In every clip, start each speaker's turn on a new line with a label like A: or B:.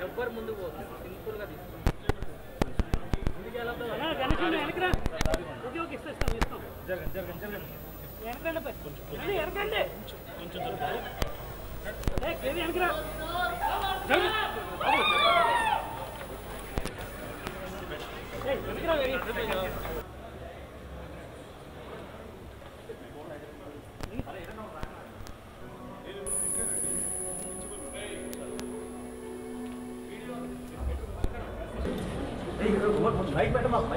A: ఎవ్వరు ముందుకు పోతుంది సింపుల్గా తీసుకుంటాం
B: Please,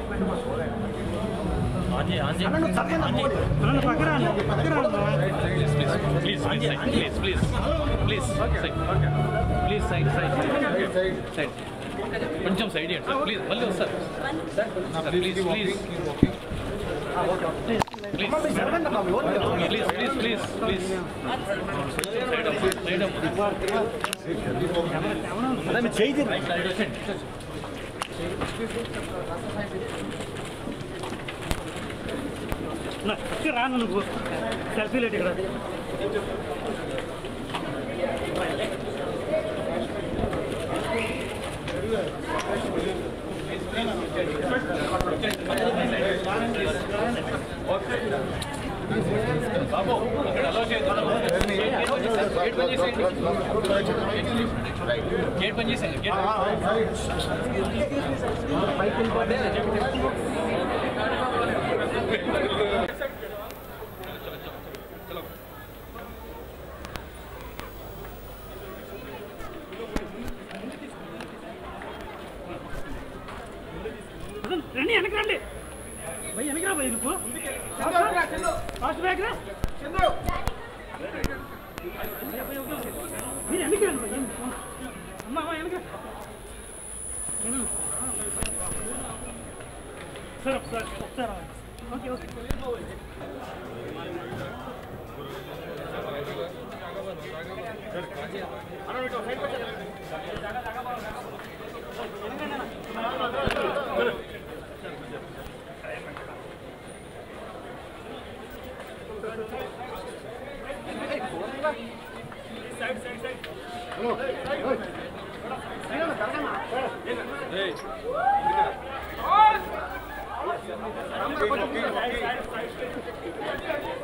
B: side. Koncham side here, sir. Please, vallu sir. Please. Please. Side up.
C: రాను నువ్వు సెల్ఫీ లేట్ ఇక్కడ
A: గేట్ పని చేసేయండి
C: రండి వెనక్కి రండి భయ్ వెనకరా భయ్ నువ్వు ఫాస్ట్ బ్యాక్ రా మీరు వెనక్కి రండి భయ్ అమ్మా వెనక సార్ ఒకసారి ఓకే
B: hey.